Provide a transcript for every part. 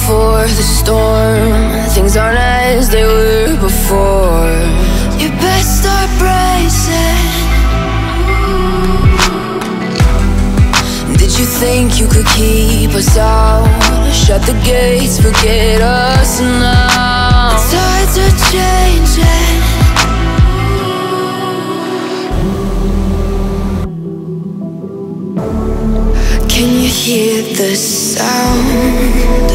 before the storm. Things aren't as they were before. You best start bracing. Did you think you could keep us out? Shut the gates, forget us now. The tides are changing. Can you hear the sound?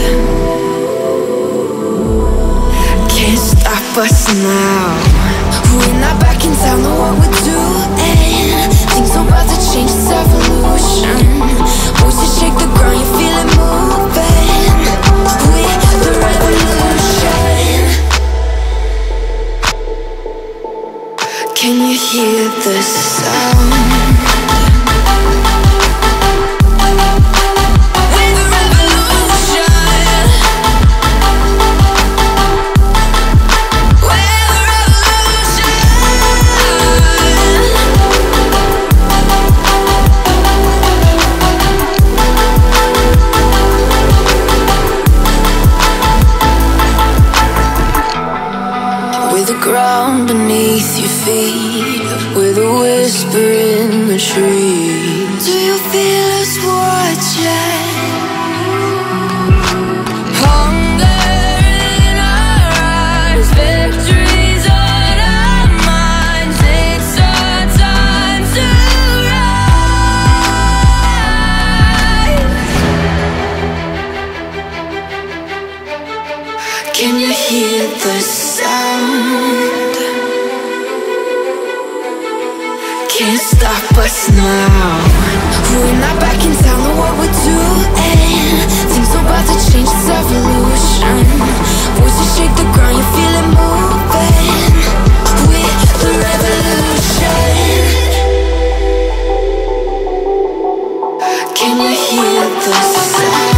Can't stop us now. We're not back in town, know what we're doing. Things are about to change, it's evolution. Voices shake the ground, you feel it moving. We're the revolution. Can you hear the sound? Ground beneath your feet, with a whisper in the trees. Do you feel us watching? Hunger in our eyes, victories on our minds. It's our time to rise. Can you hear the sound? Can't stop us now. We're not back in town, know what we're doing. Things are about to change, it's evolution. Voices shake the ground, you feel it moving. We're the revolution. Can you hear the sound?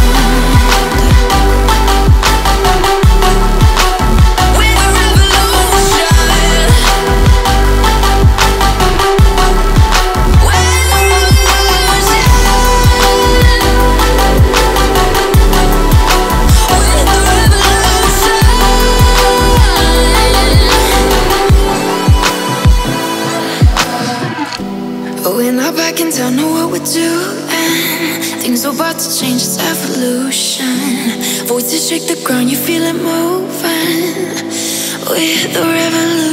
We're not back in town, know what we're doing. Things are about to change, it's evolution. Voices shake the ground, you feel it moving. We're the revolution.